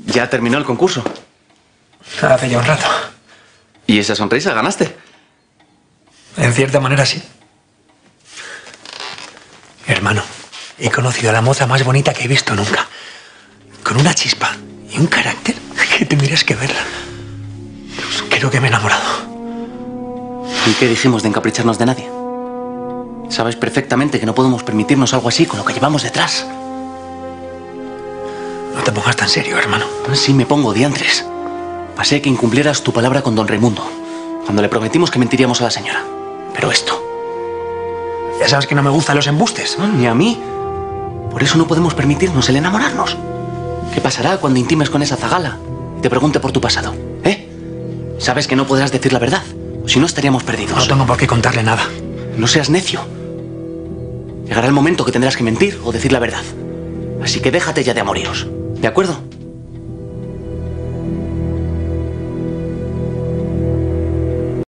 Ya terminó el concurso. Hace ya un rato. ¿Y esa sonrisa ganaste? En cierta manera, sí. Hermano, he conocido a la moza más bonita que he visto nunca. Con una chispa y un carácter que tendrías que verla. Creo que me he enamorado. ¿Y qué dijimos de encapricharnos de nadie? Sabes perfectamente que no podemos permitirnos algo así con lo que llevamos detrás. No te pongas tan serio, hermano. Sí me pongo, diantres. Pasé que incumplieras tu palabra con don Raimundo, cuando le prometimos que mentiríamos a la señora. Pero esto... Ya sabes que no me gustan los embustes. No, ni a mí. Por eso no podemos permitirnos el enamorarnos. ¿Qué pasará cuando intimes con esa zagala y te pregunte por tu pasado? Sabes que no podrás decir la verdad, o si no estaríamos perdidos. No tengo por qué contarle nada. No seas necio. Llegará el momento que tendrás que mentir o decir la verdad. Así que déjate ya de amoríos, ¿de acuerdo?